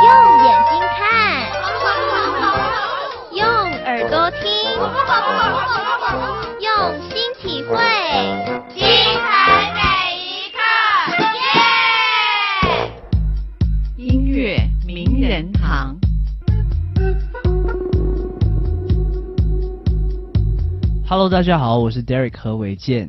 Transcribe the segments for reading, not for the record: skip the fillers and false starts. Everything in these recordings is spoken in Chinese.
用眼睛看，用耳朵听，用心体会，精彩每一刻，耶！ 音乐名人堂。 Hello， 大家好，我是 Derek 何维健。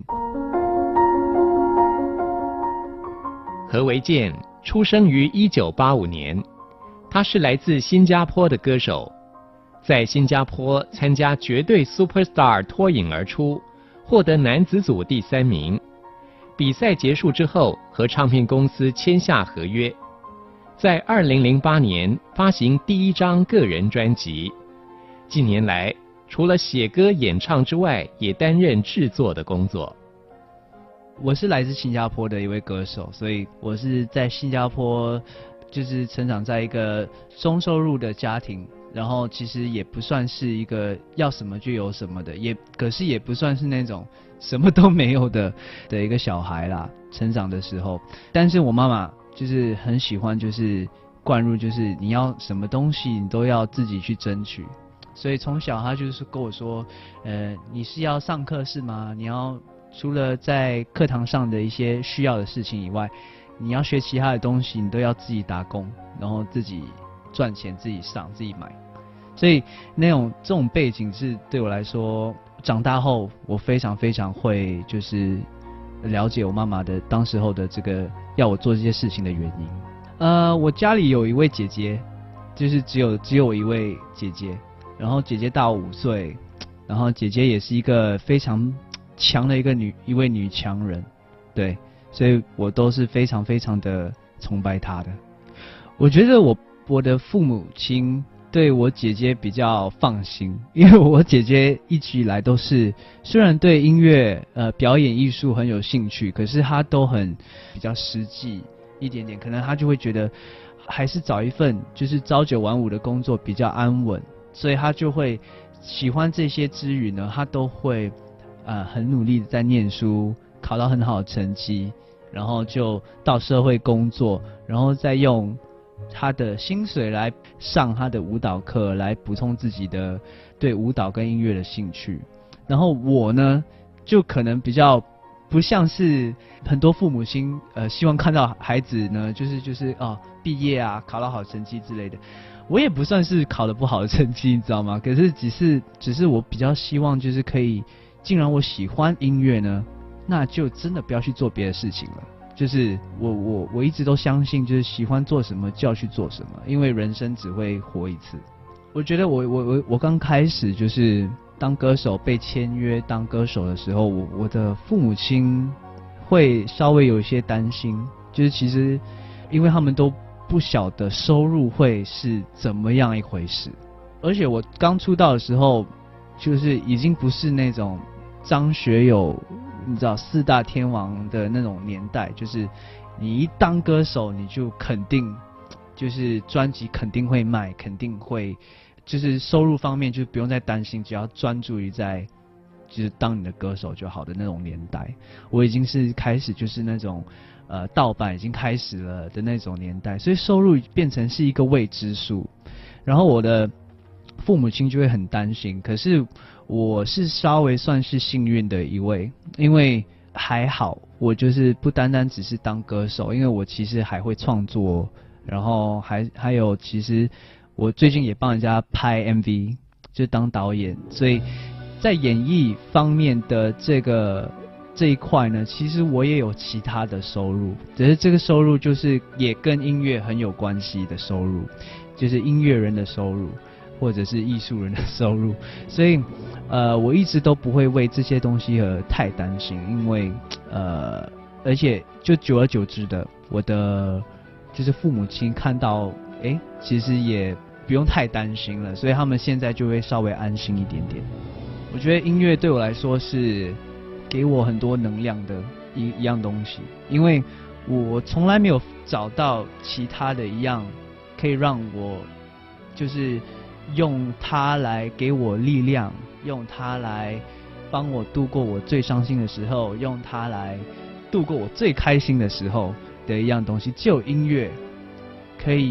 何维健出生于1985年，他是来自新加坡的歌手，在新加坡参加绝对 Superstar 脱颖而出，获得男子组第3名。比赛结束之后，和唱片公司签下合约，在2008年发行第1张个人专辑。近年来，除了写歌演唱之外，也担任制作的工作。 我是来自新加坡的一位歌手，所以我是在新加坡就是成长在一个中收入的家庭，然后其实也不算是一个要什么就有什么的，可是也不算是那种什么都没有的一个小孩啦，成长的时候。但是我妈妈就是很喜欢就是灌入就是你要什么东西你都要自己去争取，所以从小她就是跟我说你是要上课是吗？你要除了在课堂上的一些需要的事情以外，你要学其他的东西，你都要自己打工，然后自己赚钱，自己上，自己买。所以这种背景是对我来说，长大后我非常非常会就是了解我妈妈的当时候的这个要我做这些事情的原因。我家里有一位姐姐，就是只有我一位姐姐，然后姐姐大我5岁，然后姐姐也是一个非常强的一位女强人，对，所以我都是非常非常的崇拜她的。我觉得我的父母亲对我姐姐比较放心，因为我姐姐一直以来都是虽然对音乐表演艺术很有兴趣，可是她都很比较实际一点点，可能她就会觉得还是找一份就是朝9晚5的工作比较安稳，所以她就会喜欢这些之余呢，她都会很努力的在念书，考到很好的成绩，然后就到社会工作，然后再用他的薪水来上他的舞蹈课，来补充自己的对舞蹈跟音乐的兴趣。然后我呢，就可能比较不像是很多父母亲希望看到孩子呢，就是毕业啊，考到好成绩之类的。我也不算是考得不好的成绩，你知道吗？可是只是我比较希望就是可以。既然我喜欢音乐呢，那就真的不要去做别的事情了。就是我一直都相信，就是喜欢做什么就要去做什么，因为人生只会活一次。我觉得我刚开始就是当歌手被签约当歌手的时候，我的父母亲会稍微有一些担心，就是其实因为他们都不晓得收入会是怎么样一回事，而且我刚出道的时候，就是已经不是那种张学友你知道4大天王的那种年代，就是你一当歌手你就肯定就是专辑肯定会卖，肯定会就是收入方面就不用再担心，只要专注于在就是当你的歌手就好的那种年代。我已经是开始就是那种盗版已经开始了的那种年代，所以收入变成是一个未知数，然后我的父母亲就会很担心。可是我是稍微算是幸运的一位，因为还好我就是不单单只是当歌手，因为我其实还会创作，然后还有其实我最近也帮人家拍 MV 就当导演，所以在演艺方面的这一块呢，其实我也有其他的收入，只是这个收入就是也跟音乐很有关系的收入，就是音乐人的收入或者是艺术人的收入，所以我一直都不会为这些东西而太担心，因为而且就久而久之的，我的就是父母亲看到其实也不用太担心了，所以他们现在就会稍微安心一点点。我觉得音乐对我来说是给我很多能量的一样东西，因为我从来没有找到其他的一样可以让我就是用它来给我力量，用它来帮我度过我最伤心的时候，用它来度过我最开心的时候的一样东西。只有音乐可以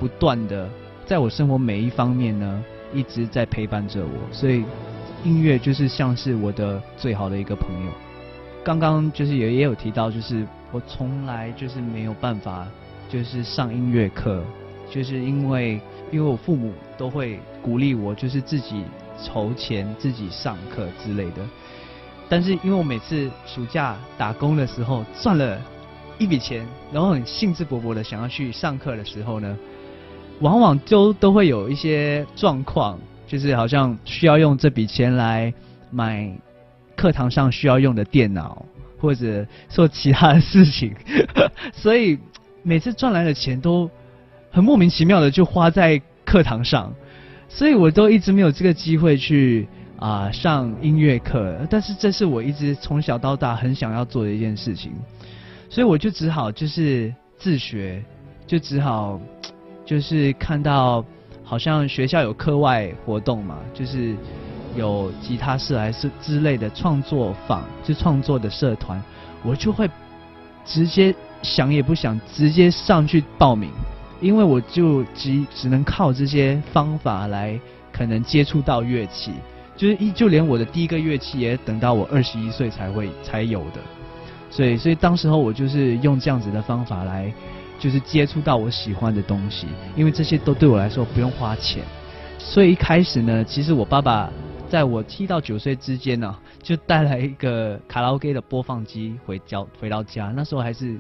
不断的在我生活每一方面呢，一直在陪伴着我，所以音乐就是像是我的最好的一个朋友。刚刚就是也有提到，就是我从来就是没有办法就是上音乐课，就是因为我父母都会鼓励我，就是自己筹钱自己上课之类的。但是因为我每次暑假打工的时候赚了一笔钱，然后很兴致勃勃的想要去上课的时候呢，往往都会有一些状况，就是好像需要用这笔钱来买课堂上需要用的电脑，或者做其他的事情所以每次赚来的钱都很莫名其妙的就花在课堂上，所以我都一直没有这个机会去上音乐课。但是这是我一直从小到大很想要做的一件事情，所以我就只好就是自学，就只好就是看到好像学校有课外活动嘛，就是有吉他社还是之类的创作坊，就创作的社团，我就会直接想也不想直接上去报名，因为我就只能靠这些方法来可能接触到乐器，就连我的第一个乐器也等到我21岁才有的，所以当时候我就是用这样子的方法来就是接触到我喜欢的东西，因为这些都对我来说不用花钱。所以一开始呢，其实我爸爸在我7到9岁之间呢，就带来一个卡拉 OK 的播放机回到家，那时候还是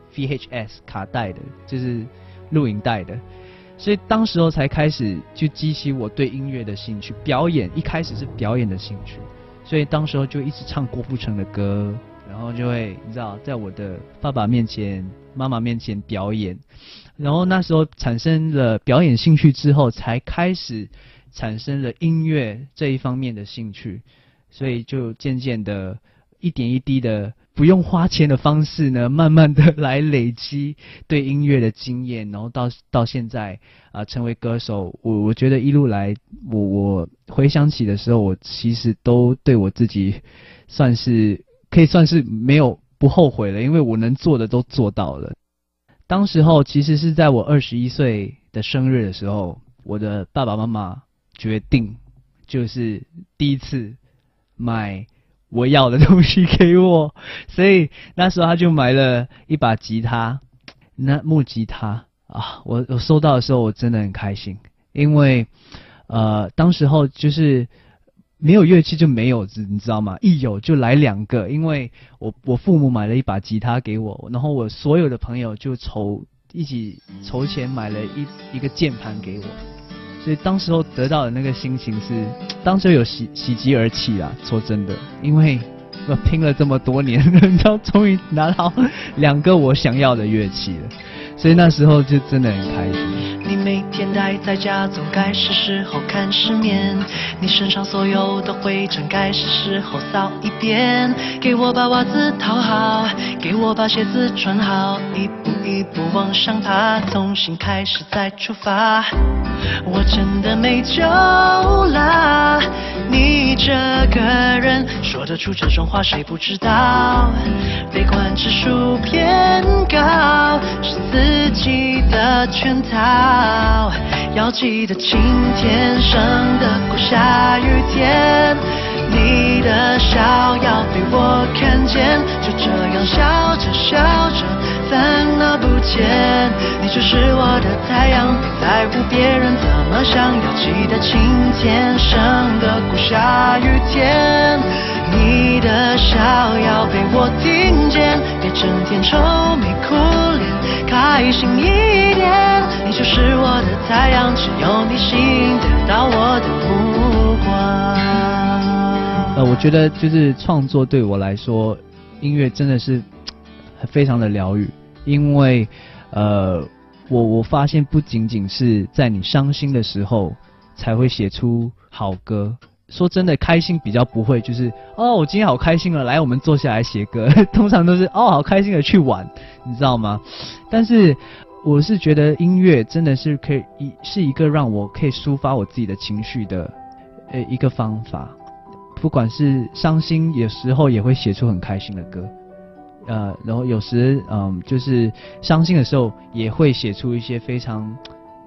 VHS 卡带的，就是录影带的，所以当时候才开始就激起我对音乐的兴趣，表演一开始是表演的兴趣，所以当时候就一直唱郭富城的歌，然后就会你知道在我的爸爸面前妈妈面前表演，然后那时候产生了表演兴趣之后，才开始产生了音乐这一方面的兴趣，所以就渐渐的一点一滴的不用花钱的方式呢，慢慢的来累积对音乐的经验，然后到现在成为歌手，我觉得一路来我回想起的时候，我其实都对我自己可以算是没有不后悔了，因为我能做的都做到了。当时候其实是在我21岁的生日的时候，我的爸爸妈妈决定就是第一次买我要的东西给我，所以那时候他就买了一把吉他，那木吉他我收到的时候我真的很开心，因为当时候就是没有乐器就没有，你知道吗？一有就来2个，因为我父母买了一把吉他给我，然后我所有的朋友就一起筹钱买了一个键盘给我，所以当时候得到的那个心情是，当时有喜极而泣啦。说真的，因为我拼了这么多年，然后终于拿到2个我想要的乐器了，所以那时候就真的很开心。 你每天待在家，总该是时候看世面。你身上所有的灰尘，该是时候扫一遍。给我把袜子套好，给我把鞋子穿好，一步一步往上爬，从新开始再出发。我真的没救啦，你这个人说得出这种话，谁不知道？悲观指数偏高，是自己的圈套。要记得晴天生得过下雨天，你的笑要被我看见，就这样笑着笑着烦恼不见。你就是我的太阳，别在乎别人怎么想，要记得晴天生得过下雨天，你的笑要被我听见，别整天愁眉苦脸，开心一点。你就是我的太阳，只有你吸引得到我的目光。 我觉得就是创作对我来说，音乐真的是非常的疗愈，因为我发现不仅仅是在你伤心的时候才会写出好歌。说真的，开心比较不会，就是我今天好开心了，来我们坐下来写歌，通常都是好开心的去玩，你知道吗？但是我是觉得音乐真的是是一个让我可以抒发我自己的情绪的一个方法。不管是伤心，有时候也会写出很开心的歌，然后有时就是伤心的时候也会写出一些非常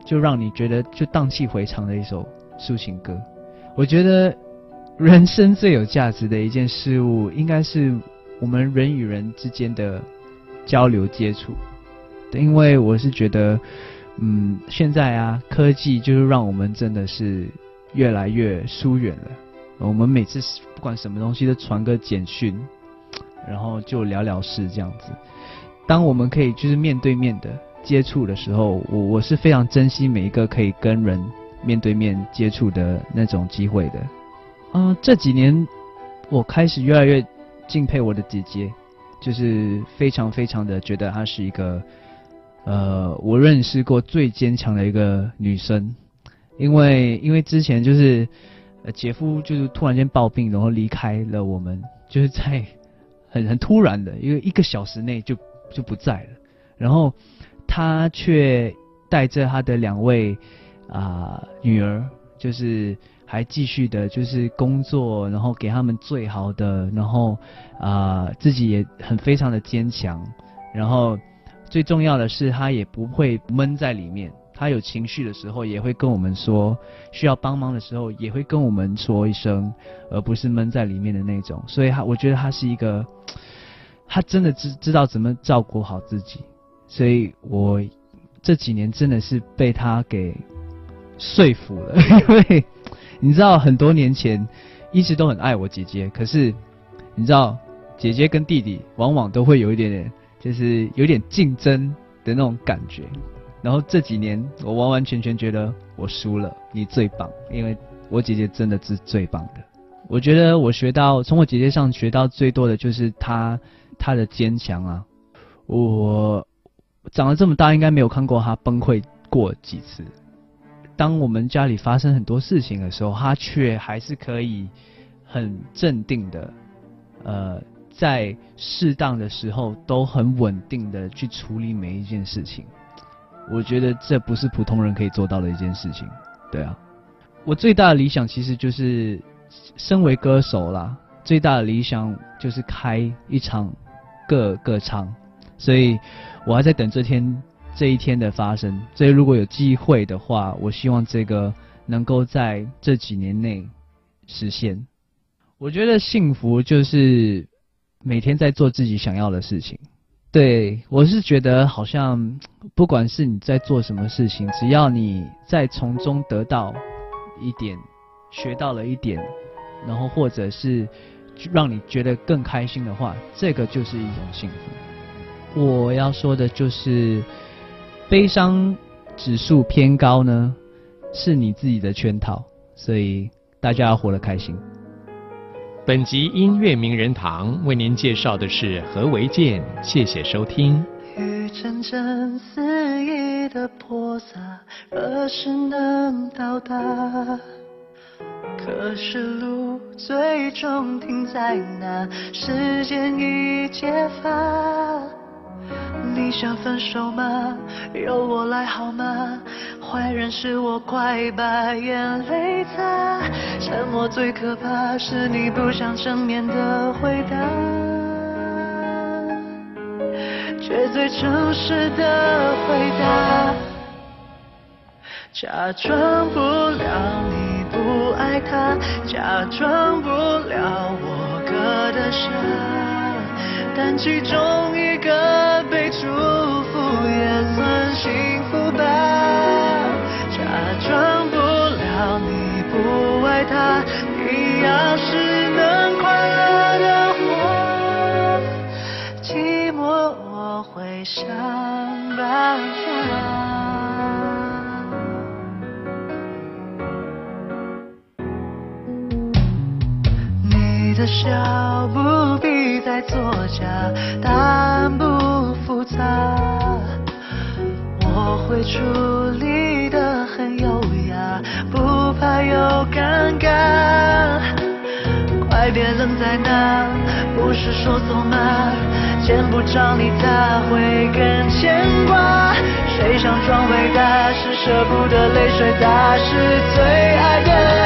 就让你觉得就荡气回肠的一首抒情歌。我觉得人生最有价值的一件事物，应该是我们人与人之间的交流接触。因为我是觉得现在啊，科技就是让我们真的是越来越疏远了。我们每次不管什么东西都传个简讯，然后就聊聊事这样子。当我们可以就是面对面的接触的时候，我是非常珍惜每一个可以跟人面对面接触的那种机会的。这几年我开始越来越敬佩我的姐姐，就是非常非常的觉得她是一个我认识过最坚强的一个女生。因为之前就是姐夫就是突然间暴病，然后离开了我们，就是在很突然的一个小时内就不在了，然后他却带着他的2位女儿，就是还继续的就是工作，然后给他们最好的，然后自己也非常的坚强，然后最重要的是他也不会闷在里面，他有情绪的时候也会跟我们说，需要帮忙的时候也会跟我们说一声，而不是闷在里面的那种。所以我觉得他是一个，他真的知道怎么照顾好自己。所以我这几年真的是被他给说服了，因为你知道很多年前一直都很爱我姐姐，可是你知道姐姐跟弟弟往往都会有一点点就是有点竞争的那种感觉。然后这几年我完完全全觉得我输了，你最棒，因为我姐姐真的是最棒的。我觉得我从我姐姐上学到最多的就是她的坚强啊。我长了这么大应该没有看过她崩溃过几次。当我们家里发生很多事情的时候，她却还是可以很镇定的在适当的时候都很稳定的去处理每一件事情。我觉得这不是普通人可以做到的一件事情。对啊，我最大的理想其实就是身为歌手啦，最大的理想就是开一场歌唱，所以我还在等这一天的发生。所以如果有机会的话，我希望这个能够在这几年内实现。我觉得幸福就是每天在做自己想要的事情。对，我是觉得好像不管是你在做什么事情，只要你在从中得到一点，学到了一点，然后或者是让你觉得更开心的话，这个就是一种幸福。我要说的就是悲伤指数偏高呢，是你自己的圈套，所以大家要活得开心。 本集音乐名人堂为您介绍的是何维健，谢谢收听。 雨阵阵肆意的泼洒，何时能到达？可是路最终停在哪？时间已揭发。你想分手吗？由我来好吗？坏人是我，快把眼泪擦。沉默最可怕，是你不想正面的回答，却最诚实的回答。假装不了你不爱他，假装不了我割的傻，但其中一个被祝福也算幸福吧。假装不了你不爱他，你要是能快乐的活，寂寞我会想办法。你的笑不必再作假，答案不复杂，我会处理得很优雅，不怕有尴尬。快别愣在那，不是说走吗？见不着你他会更牵挂。谁想装伟大，是舍不得泪水打湿最爱的